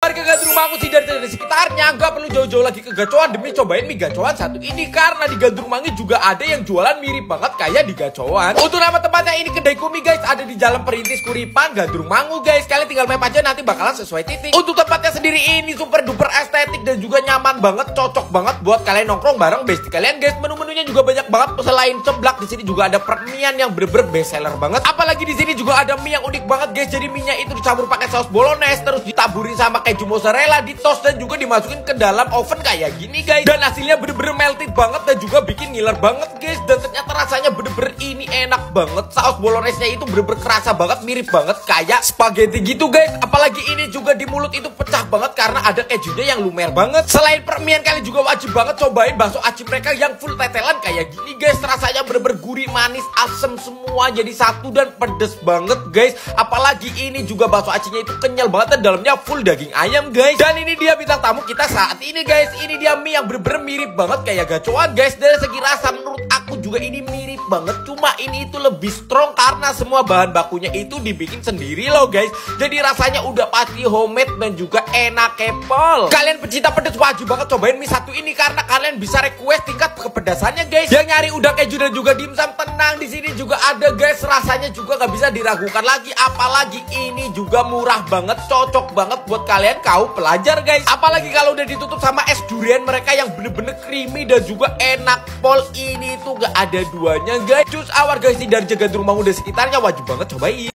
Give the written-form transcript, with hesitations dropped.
Warga gandrung Mangu sih dari sekitarnya nggak perlu jauh-jauh lagi ke gacoan demi cobain mie gacoan satu ini, karena di Gandrung Mangi juga ada yang jualan mirip banget kayak di gacoan. Untuk nama tempatnya ini kedai Kumi guys, ada di Jalan Perintis Kuripan Gandrung Mangu guys. Kalian tinggal map aja, nanti bakalan sesuai titik. Untuk tempatnya sendiri ini super duper estetik dan juga nyaman banget, cocok banget buat kalian nongkrong bareng bestie kalian guys. Menu-menunya juga banyak banget, selain seblak di sini juga ada permian yang bener-bener best seller banget. Apalagi di sini juga ada mie yang unik banget guys. Jadi mie-nya itu dicampur pakai saus bolognese, terus ditaburi sama keju mozzarella, di toast dan juga dimasukin ke dalam oven kayak gini guys. Dan hasilnya bener-bener melted banget dan juga bikin ngiler banget guys. Dan ternyata rasanya bener-bener ini enak banget. Saus bolognese-nya itu bener-bener kerasa banget, mirip banget kayak spaghetti gitu guys. Apalagi ini juga di mulut itu pecah banget karena ada kejunya yang lumer banget. Selain permian, kalian juga wajib banget cobain bakso aci mereka yang full tetelan kayak gini guys. Rasanya bener-bener gurih, manis, asem semua jadi satu dan pedes banget guys. Apalagi ini juga bakso acinya itu kenyal banget dan dalamnya full daging ayam guys. Dan ini dia bintang tamu kita saat ini guys. Ini dia mie yang bener-bener mirip banget kayak gacoan guys. Dari segi rasa menurut aku juga ini mirip banget, cuma ini itu lebih strong karena semua bahan bakunya itu dibikin sendiri loh guys. Jadi rasanya udah pasti homemade dan juga enak kepol. Kalian pecinta pedas wajib banget cobain mie satu ini karena kalian bisa request tingkat kepedasannya guys. Yang nyari udang keju dan juga dimsum, tenang, di sini juga ada guys. Rasanya juga gak bisa diragukan lagi. Apalagi ini juga murah banget, cocok banget buat kalian kaum pelajar guys. Apalagi kalau udah ditutup sama es durian mereka yang bener-bener creamy dan juga enak pol. Ini tuh gak ada duanya guys. Cus awar guys, dari Gandrung Mangu dan sekitarnya wajib banget cobain.